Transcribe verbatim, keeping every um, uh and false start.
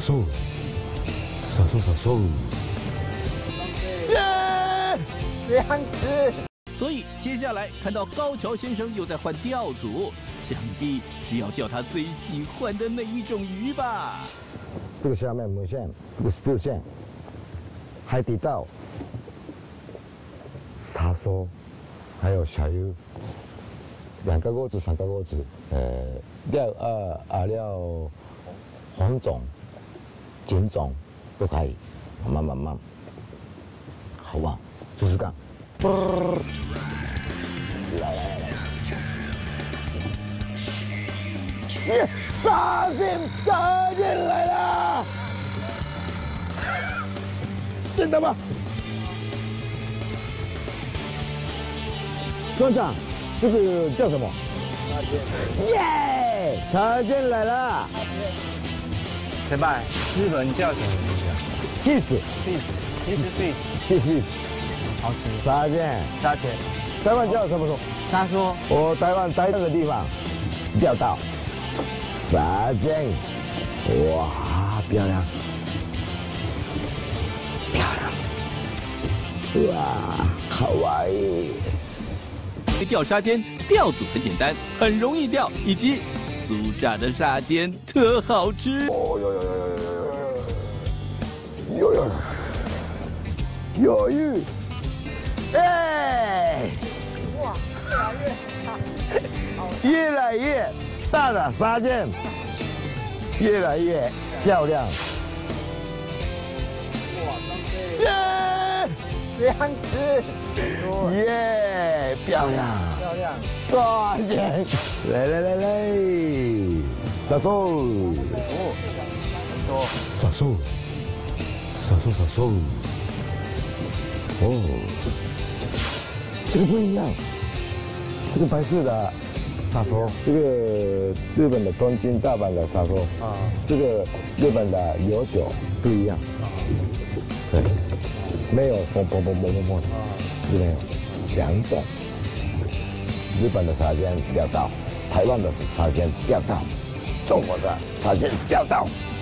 手，杀手杀手，耶， 两只。 所以接下来看到高桥先生又在换钓组，想必是要钓他最喜欢的那一种鱼吧？ 这个下面母线，这个是线，海底钓，沙手，还有小鱼，两个钩子，三个钩子，呃，钓呃啊钓红种、金种都可以，慢慢慢慢，好吧，试试看。来来来，耶！杀进杀进来了，真的吗？船长，这个叫什么？耶！杀进来了。 前辈，日本叫什么名字啊 ？Fish。 Fish。Fish Fish。Fish。 好吃。 沙见。 沙见。 台湾叫什么说？ 沙说。 我台湾待那个地方钓到沙见，哇，漂亮，漂亮，哇，好玩意。 钓沙尖钓组很简单，很容易钓，以及酥炸的沙尖特好吃。 哦哟哟哟哟哟哟哟！有鱼，哎！哇，越来越大，越来越大的沙尖，越来越漂亮。哇，耶！两只，耶，漂亮，漂亮，抓紧，来来来来，杀手，哦，杀手，杀手杀手，哦，这个不一样，这个白色的杀手，这个日本的东京、大阪的杀手啊，这个日本的有酒不一样，对。没有砰砰砰砰砰砰，这边有两种，日本的沙尖钓到，台湾的沙尖钓到，中国的沙尖钓到。